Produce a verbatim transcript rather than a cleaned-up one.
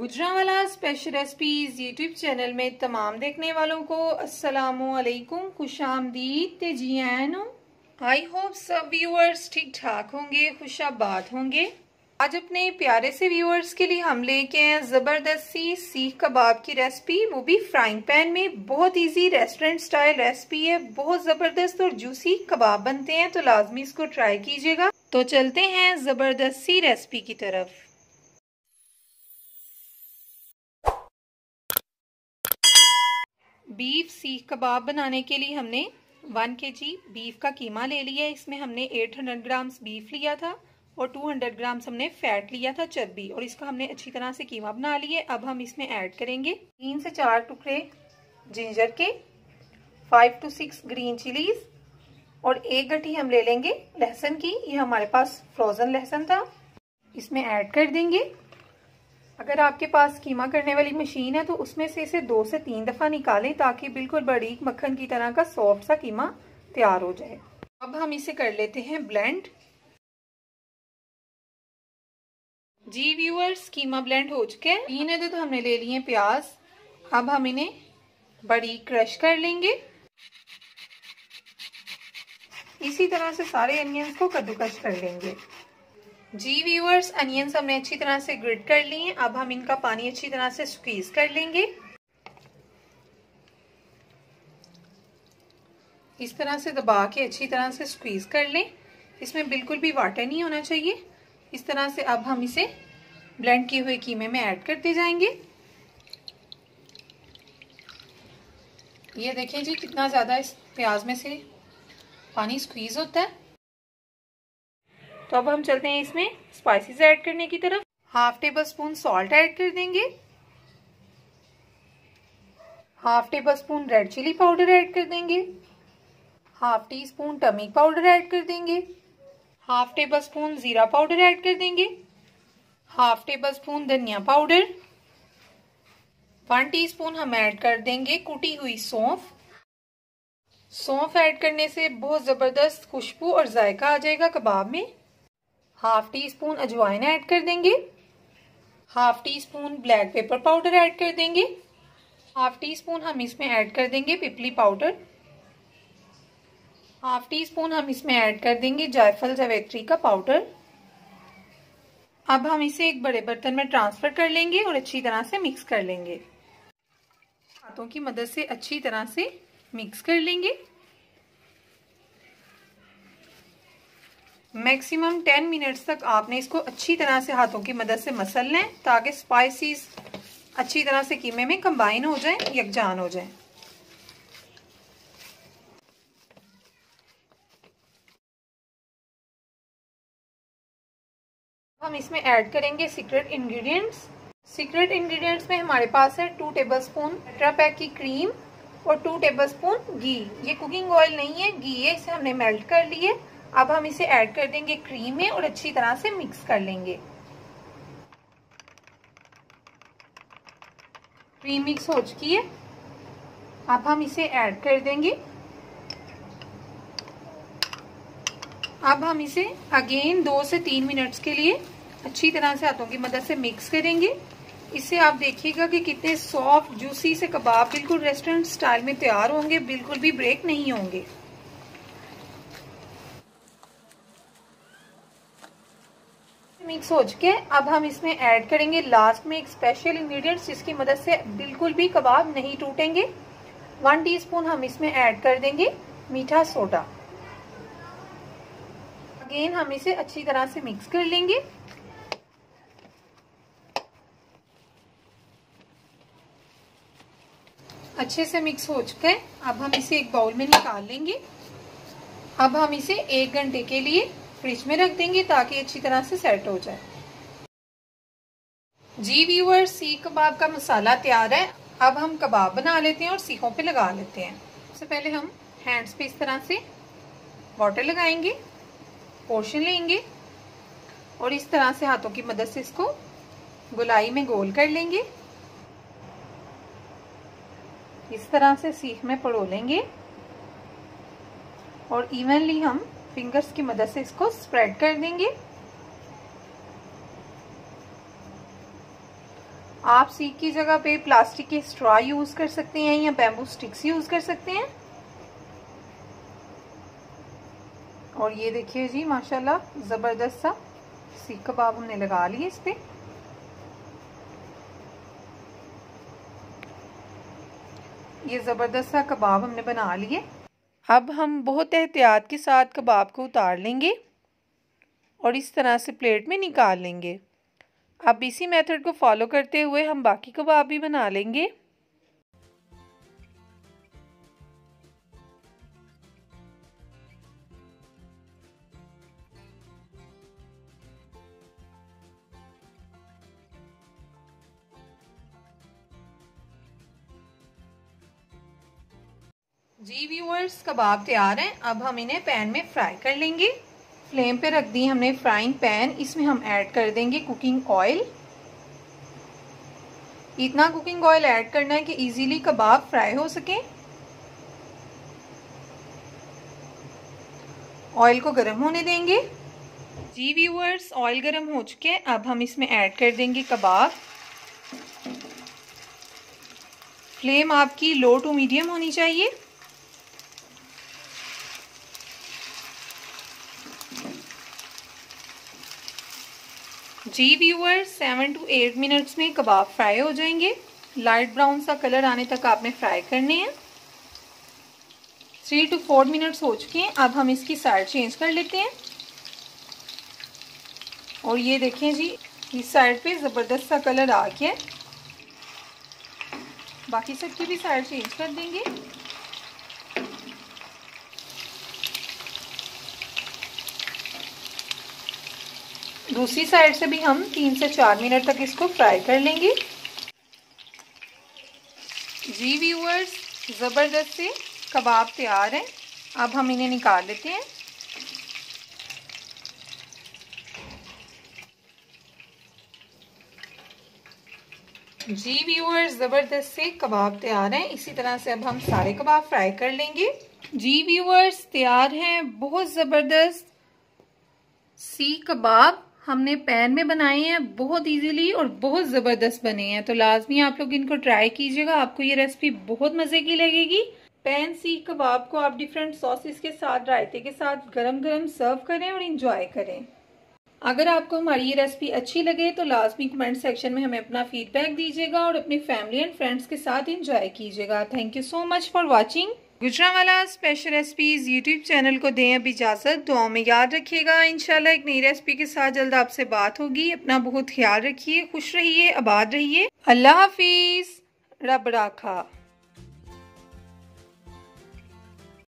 Gujranwala special recipes YouTube channel में तमाम देखने वालों को अस्सलामु अलैकुम, खुशामदीद ते जी आयानो। आई होप सब व्यूअर्स ठीक ठाक होंगे, खुशाबाद होंगे। आज अपने प्यारे से व्यूअर्स के लिए हम लेके हैं जबरदस्त सी सीख कबाब की रेसिपी, वो भी फ्राइंग पैन में। बहुत इजी रेस्टोरेंट स्टाइल रेसिपी है, बहुत जबरदस्त और जूसी कबाब बनते हैं, तो लाजमी इसको ट्राई कीजिएगा। तो चलते हैं जबरदस्त सी रेसिपी की तरफ। बीफ सीख कबाब बनाने के लिए हमने वन के जी बीफ का कीमा ले लिया है। इसमें हमने आठ सौ ग्राम्स बीफ लिया था और दो सौ ग्राम्स हमने फैट लिया था, चर्बी, और इसका हमने अच्छी तरह से कीमा बना लिया है। अब हम इसमें ऐड करेंगे तीन से चार टुकड़े जिंजर के, five to six green chillies और एक गठी हम ले लेंगे लहसुन की। ये हमारे पास फ्रोजन लहसुन था, इसमें ऐड कर देंगे। अगर आपके पास कीमा करने वाली मशीन है तो उसमें से इसे दो से तीन दफा निकालें ताकि बिल्कुल बारीक मक्खन की तरह का सॉफ्ट सा कीमा तैयार हो जाए। अब हम इसे कर लेते हैं ब्लेंड। जी व्यूअर्स, कीमा ब्लेंड हो चुके हैं। तीन है तो हमने ले लिए प्याज, अब हम इन्हें बारीक क्रश कर लेंगे। इसी तरह से सारे अनियंस को कद्दूकस कर लेंगे। जी व्यूअर्स, अनियंस हमने अच्छी तरह से ग्रेट कर लिए। अब हम इनका पानी अच्छी तरह से स्क्वीज कर लेंगे। इस तरह से दबा के अच्छी तरह से स्क्वीज कर लें। इसमें बिल्कुल भी वाटर नहीं होना चाहिए। इस तरह से अब हम इसे ब्लेंड किए हुए कीमे में ऐड करते जाएंगे। ये देखें जी कितना ज्यादा इस प्याज में से पानी स्क्वीज होता है। तो अब हम चलते हैं इसमें स्पाइसेस ऐड करने की तरफ। Half tablespoon salt add कर देंगे, half tablespoon red chilli powder add कर देंगे, half teaspoon turmeric powder add कर देंगे, हाफ टेबल स्पून जीरा पाउडर ऐड कर देंगे, हाफ टेबल स्पून धनिया पाउडर, वन टीस्पून हम ऐड कर देंगे कुटी हुई सौंफ। सौंफ ऐड करने से बहुत जबरदस्त खुशबू और जायका आ जाएगा कबाब में। हाफ टी स्पून अजवाइन ऐड कर देंगे, half teaspoon black pepper powder add कर देंगे, हाफ टी स्पून हम इसमें ऐड कर देंगे पिपली पाउडर, हाफ टी स्पून हम इसमें ऐड कर देंगे जायफल जावित्री का पाउडर। अब हम इसे एक बड़े बर्तन में ट्रांसफर कर लेंगे और अच्छी तरह से मिक्स कर लेंगे। हाथों की मदद से अच्छी तरह से मिक्स कर लेंगे। मैक्सिमम टेन मिनट्स तक आपने इसको अच्छी तरह से हाथों की मदद से मसल लें ताकि स्पाइसेस अच्छी तरह से कीमे में कंबाइन हो जाएं, यकजान हो जाएं। हम इसमें ऐड करेंगे सीक्रेट इंग्रेडिएंट्स। सीक्रेट इंग्रेडिएंट्स में हमारे पास है टू टेबलस्पून टेट्रा पैक की क्रीम और टू टेबलस्पून घी। ये कुकिंग ऑयल नहीं है, घी है, इसे हमने मेल्ट कर लिए। अब हम इसे ऐड कर देंगे क्रीम में और अच्छी तरह से मिक्स कर लेंगे। क्रीम मिक्स हो चुकी है, अब हम इसे ऐड कर देंगे। अब हम इसे अगेन दो से तीन मिनट्स के लिए अच्छी तरह से हाथों की मदद से मिक्स करेंगे। इससे आप देखिएगा कि कितने सॉफ्ट जूसी से कबाब बिल्कुल रेस्टोरेंट स्टाइल में तैयार होंगे, बिल्कुल भी ब्रेक नहीं होंगे। मिक्स हो चुके हैं, अब हम इसमें ऐड करेंगे लास्ट में एक स्पेशल इंग्रेडिएंट्स जिसकी मदद से बिल्कुल भी कबाब नहीं टूटेंगे। वन टीस्पून हम इसमें ऐड कर देंगे मीठा सोडा। अगेन हम इसे अच्छी तरह से मिक्स कर लेंगे। अच्छे से मिक्स हो चुका है, अब हम इसे एक बाउल में निकाल लेंगे। अब हम इसे एक घंटे के लिए फ्रिज में रख देंगे ताकि अच्छी तरह से सेट हो जाए। जी व्यूअर्स, सीख कबाब का मसाला तैयार है। अब हम कबाब बना लेते हैं और सीखों पे लगा लेते हैं। सबसे पहले हम हैंड्स पे इस तरह से वाटर लगाएंगे, पोर्शन लेंगे और इस तरह से हाथों की मदद से इसको गोलाई में गोल कर लेंगे। इस तरह से सीख में परोलेंगे और इवनली हम फिंगर्स की मदद से इसको स्प्रेड कर देंगे। आप सीख की जगह पे प्लास्टिक के स्ट्रॉ यूज कर सकते हैं या बैम्बू स्टिक्स यूज कर सकते हैं। और ये देखिए जी माशाल्लाह जबरदस्त सा सीख कबाब हमने लगा लिए इस पे। ये जबरदस्त सा कबाब हमने बना लिए। अब हम बहुत एहतियात के साथ कबाब को उतार लेंगे और इस तरह से प्लेट में निकाल लेंगे। अब इसी मेथड को फॉलो करते हुए हम बाकी कबाब भी बना लेंगे। जी व्यूअर्स, कबाब तैयार हैं। अब हम इन्हें पैन में फ्राई कर लेंगे। फ्लेम पे रख दी हमने फ्राइंग पैन। इसमें हम ऐड कर देंगे कुकिंग ऑयल। इतना कुकिंग ऑयल ऐड करना है कि इजीली कबाब फ्राई हो सके। ऑयल को गर्म होने देंगे। जी व्यूअर्स, ऑयल गर्म हो चुके हैं। अब हम इसमें ऐड कर देंगे कबाब। फ्लेम आपकी लो टू मीडियम होनी चाहिए। जी viewers, seven to eight minutes में कबाब फ्राई हो जाएंगे। लाइट ब्राउन सा कलर आने तक आपने फ्राई करने हैं। थ्री टू फोर मिनट्स हो चुके हैं। अब हम इसकी साइड चेंज कर लेते हैं। और ये देखें जी, इस साइड पे ज़बरदस्त सा कलर आ गया है। बाकी सबकी भी साइड चेंज कर देंगे। दूसरी साइड से भी हम तीन से चार मिनट तक इसको फ्राई कर लेंगे। जी व्यूअर्स, ज़बरदस्त से कबाब तैयार हैं। अब हम इन्हें निकाल लेते हैं। जी व्यूअर्स, ज़बरदस्त से कबाब तैयार हैं। इसी तरह से अब हम सारे कबाब फ्राई कर लेंगे। जी व्यूअर्स, तैयार हैं बहुत ज़बरदस्त सीख कबाब। हमने पैन में बनाए हैं, बहुत इजीली और बहुत ज़बरदस्त बने हैं। तो लाजमी आप लोग इनको ट्राई कीजिएगा, आपको ये रेसिपी बहुत मज़े की लगेगी। पैन सीख कबाब को आप डिफरेंट सॉसेस के साथ, रायते के साथ गरम गरम सर्व करें और इंजॉय करें। अगर आपको हमारी ये रेसिपी अच्छी लगे तो लाजमी कमेंट सेक्शन में हमें अपना फीडबैक दीजिएगा और अपनी फैमिली एंड फ्रेंड्स के साथ इंजॉय कीजिएगा। Thank you so much for watching. Gujranwala special recipes YouTube channel को दें अब इजाज़त। दुआओं में याद रखिएगा। इंशाल्लाह एक नई रेसिपी के साथ जल्द आपसे बात होगी। अपना बहुत ख्याल रखिए, खुश रहिए, आबाद रहिए। अल्लाह हाफिज। रब राखा।